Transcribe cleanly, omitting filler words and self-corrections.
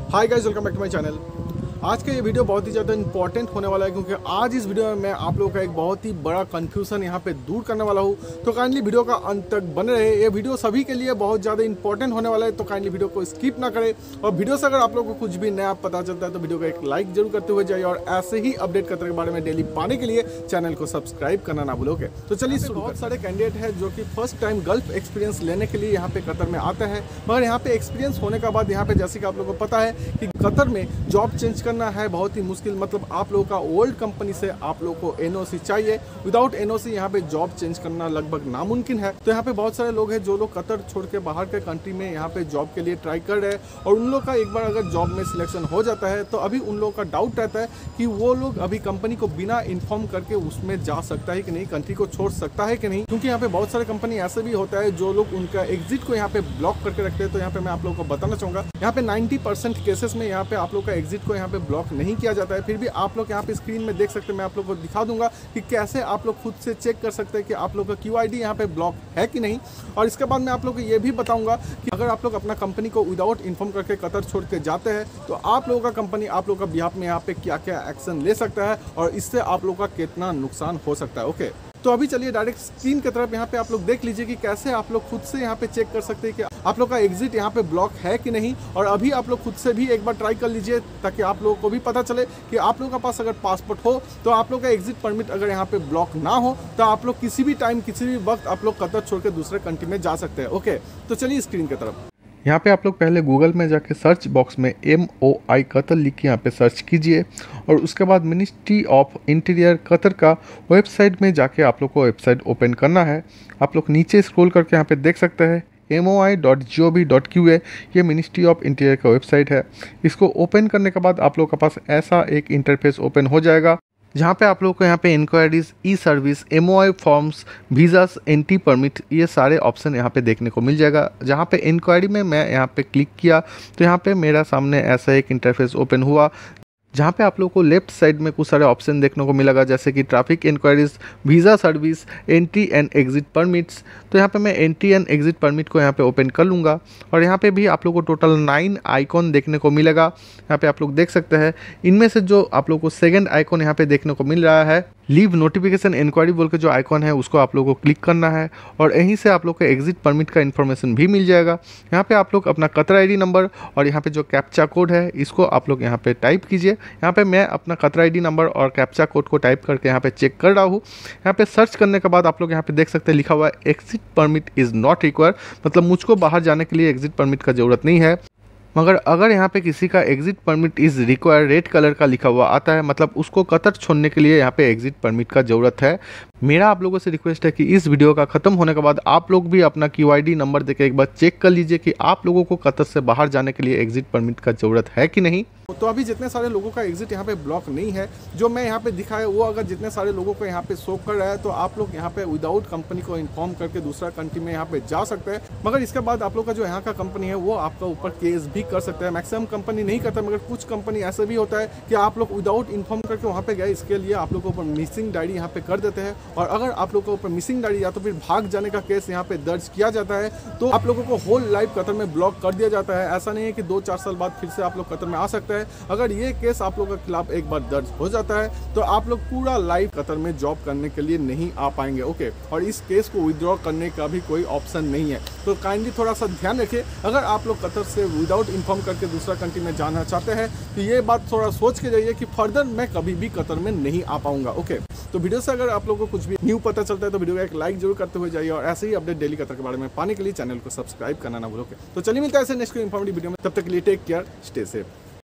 Hi guys, welcome back to my channel. आज का ये वीडियो बहुत ही ज़्यादा इंपॉर्टेंट होने वाला है क्योंकि आज इस वीडियो में मैं आप लोगों का एक बहुत ही बड़ा कंफ्यूजन यहाँ पे दूर करने वाला हूँ। तो काइंडली वीडियो का अंत तक बने रहे। ये वीडियो सभी के लिए बहुत ज़्यादा इंपॉर्टेंट होने वाला है, तो काइंडली वीडियो को स्किप ना करें। और वीडियो से अगर आप लोगों को कुछ भी नया पता चलता है तो वीडियो को एक लाइक जरूर करते हुए जाइए और ऐसे ही अपडेट कतर के बारे में डेली पाने के लिए चैनल को सब्सक्राइब करना ना भूलोगे। तो चलिए, बहुत सारे कैंडिडेट हैं जो कि फर्स्ट टाइम गल्फ एक्सपीरियंस लेने के लिए यहाँ पे कतर में आते हैं, मगर यहाँ पे एक्सपीरियंस होने के बाद यहाँ पे जैसे कि आप लोगों को पता है कि कतर में जॉब चेंज करना है बहुत ही मुश्किल। मतलब आप लोगों का ओल्ड कंपनी से आप लोगों को एनओसी चाहिए। विदाउट एनओसी यहाँ पे जॉब चेंज करना लगभग नामुमकिन है। तो यहाँ पे बहुत सारे लोग हैं जो लोग कतर छोड़ के बाहर के कंट्री में यहाँ पे जॉब के लिए ट्राई कर रहे हैं और उन लोग का एक बार अगर जॉब में सिलेक्शन हो जाता है तो अभी उन लोगों का डाउट रहता है कि वो लोग अभी कंपनी को बिना इन्फॉर्म करके उसमें जा सकता है कि नहीं, कंट्री को छोड़ सकता है कि नहीं। क्योंकि यहाँ पे बहुत सारे कंपनी ऐसे भी होता है जो लोग उनका एग्जिट को यहाँ पे ब्लॉक करके रखते हैं। तो यहाँ पे मैं आप लोगों को बताना चाहूँगा, यहाँ पे 90% केसेस में यहाँ पे आप लोग का एग्जिट को यहाँ पे ब्लॉक नहीं किया जाता है। फिर भी आप लोग यहाँ पे स्क्रीन में देख सकते हैं, मैं आप लोग को दिखा दूंगा कि कैसे आप लोग खुद से चेक कर सकते हैं कि आप लोग का QID यहाँ पे ब्लॉक है कि नहीं। और इसके बाद मैं आप लोग को ये भी बताऊंगा कि अगर आप लोग अपना कंपनी को विदाउट इन्फॉर्म करके कतर छोड़ के जाते हैं तो आप लोगों का कंपनी आप लोग का बिहाफ में यहाँ पे क्या क्या एक्शन ले सकता है और इससे आप लोग का कितना नुकसान हो सकता है। ओके, तो अभी चलिए डायरेक्ट स्क्रीन की तरफ यहाँ पे आप लोग देख लीजिए कि कैसे आप लोग खुद से यहाँ पे चेक कर सकते हैं कि आप लोग का एग्जिट यहाँ पे ब्लॉक है कि नहीं। और अभी आप लोग खुद से भी एक बार ट्राई कर लीजिए ताकि आप लोगों को भी पता चले कि आप लोगों के पास अगर पासपोर्ट हो तो आप लोग का एग्जिट परमिट अगर यहाँ पे ब्लॉक ना हो तो आप लोग किसी भी टाइम किसी भी वक्त आप लोग कतर छोड़ के दूसरे कंट्री में जा सकते हैं। ओके, तो चलिए स्क्रीन की तरफ। यहाँ पे आप लोग पहले गूगल में जाके सर्च बॉक्स में MOI कतर लिख के यहाँ पे सर्च कीजिए और उसके बाद मिनिस्ट्री ऑफ इंटीरियर कतर का वेबसाइट में जाके आप लोग को वेबसाइट ओपन करना है। आप लोग नीचे स्क्रॉल करके यहाँ पे देख सकते हैं moi.gov.qa, ये मिनिस्ट्री ऑफ इंटीरियर का वेबसाइट है। इसको ओपन करने के बाद आप लोग के पास ऐसा एक इंटरफेस ओपन हो जाएगा जहाँ पे आप लोग को यहाँ पे inquiries, e service, MOI forms, visas, entry permit, ये सारे ऑप्शन यहाँ पे देखने को मिल जाएगा। जहाँ पे इंक्वायरी में मैं यहाँ पे क्लिक किया तो यहाँ पे मेरा सामने ऐसा एक इंटरफेस ओपन हुआ जहाँ पे आप लोगों को लेफ्ट साइड में कुछ सारे ऑप्शन देखने को मिलेगा जैसे कि traffic inquiries, visa service, entry and exit permits. तो यहाँ पे मैं एंट्री एंड एग्जिट परमिट को यहाँ पे ओपन कर लूँगा और यहाँ पे भी आप लोगों को टोटल 9 आइकॉन देखने को मिलेगा। यहाँ पे आप लोग देख सकते हैं, इनमें से जो आप लोगों को सेकेंड आइकॉन यहाँ पे देखने को मिल रहा है लीव नोटिफिकेशन इंक्वायरी बोल के जो आइकॉन है उसको आप लोगों को क्लिक करना है और यहीं से आप लोग को एग्जिट परमिट का इन्फॉर्मेशन भी मिल जाएगा। यहाँ पे आप लोग अपना कतर ID नंबर और यहाँ पे जो कैप्चा कोड है इसको आप लोग यहाँ पे टाइप कीजिए। यहाँ पे मैं अपना कतर ID नंबर और कैप्चा कोड को टाइप करके यहाँ पे चेक कर रहा हूँ। यहाँ पे सर्च करने के बाद आप लोग यहाँ पे देख सकते हैं लिखा हुआ है exit permit is not required, मतलब मुझको बाहर जाने के लिए एग्जिट परमिट का ज़रूरत नहीं है। मगर अगर यहाँ पे किसी का exit permit is required red colour का लिखा हुआ आता है, मतलब उसको कतर छोड़ने के लिए यहाँ पे एग्जिट परमिट का ज़रूरत है। मेरा आप लोगों से रिक्वेस्ट है कि इस वीडियो का ख़त्म होने के बाद आप लोग भी अपना QID नंबर देके एक बार चेक कर लीजिए कि आप लोगों को कतर से बाहर जाने के लिए एग्जिट परमिट का ज़रूरत है कि नहीं। तो अभी जितने सारे लोगों का एग्जिट यहाँ पे ब्लॉक नहीं है, जो मैं यहाँ पे दिखाया वो अगर जितने सारे लोगों को यहाँ पे शो कर रहा है तो आप लोग यहाँ पे विदाउट कंपनी को इन्फॉर्म करके दूसरा कंट्री में यहाँ पे जा सकते हैं। मगर इसके बाद आप लोग का जो यहाँ का कंपनी है वो आपका ऊपर केस भी कर सकता है। मैक्सिमम कंपनी नहीं करता, मगर कुछ कंपनी ऐसे भी होता है कि आप लोग विदाउट इन्फॉर्म करके वहाँ पे गए, इसके लिए आप लोग को ऊपर मिसिंग डायरी यहाँ पे कर देते हैं। और अगर आप लोग को ऊपर मिसिंग डायरी या तो फिर भाग जाने का केस यहाँ पे दर्ज किया जाता है तो आप लोगों को होल लाइफ कतर में ब्लॉक कर दिया जाता है। ऐसा नहीं है कि 2-4 साल बाद फिर से आप लोग कतर में आ सकते हैं। अगर ये केस आप लोगों के खिलाफ एक बार दर्ज हो जाता है तो आप लोग पूरा लाइफ कतर में जॉब करने के लिए नहीं आ पाएंगे। ओके, और इस केस को विड्रॉ करने का भी कोई ऑप्शन नहीं है। तो काइंडली थोड़ा सा ध्यान रखिए, अगर आप लोग कतर से विदाउट इन्फॉर्म करके दूसरा कंट्री में जाना चाहते हैं तो ये बात थोड़ा सोच के जाइए कि फर्दर मैं कभी भी कतर में नहीं आ पाऊंगा। ओके, तो वीडियो से अगर आप लोगों को कुछ भी न्यू पता चलता है तो वीडियो का एक लाइक जरूर करते हुए जाइए और ऐसे ही अपडेट डेली कतर के बारे में पाने के लिए चैनल को सब्सक्राइब करना ना भूलो। तो चलिए मिलता है ऐसे नेक्स्ट इन्फॉर्मेटिव वीडियो में, तब तक के लिए टेक केयर, स्टे सेफ।